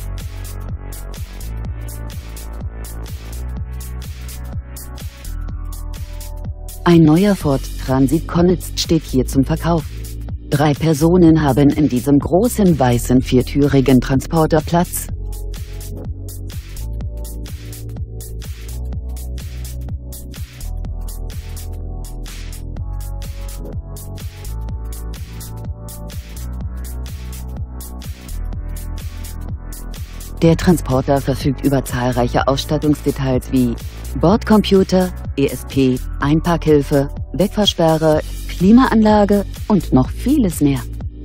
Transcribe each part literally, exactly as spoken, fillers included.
Ein neuer Ford Transit Connect steht hier zum Verkauf. Drei Personen haben in diesem großen weißen viertürigen Transporter Platz. Der Transporter verfügt über zahlreiche Ausstattungsdetails wie Bordcomputer, E S P, Einparkhilfe, Wegfahrsperre, Klimaanlage und noch vieles mehr.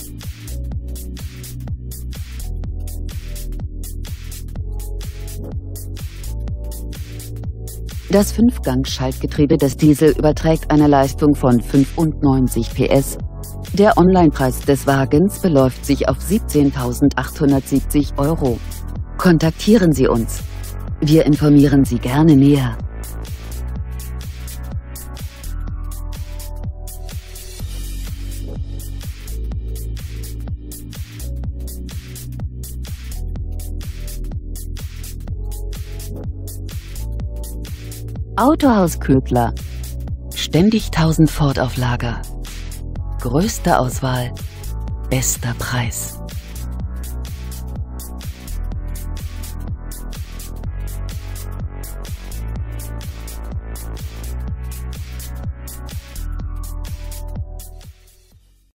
Das Fünfgang-Schaltgetriebe des Diesel überträgt eine Leistung von fünfundneunzig P S. Der Onlinepreis des Wagens beläuft sich auf siebzehntausendachthundertsiebzig Euro. Kontaktieren Sie uns. Wir informieren Sie gerne näher. Autohaus Ködler. Ständig tausend Ford auf Lager. Größte Auswahl, bester Preis.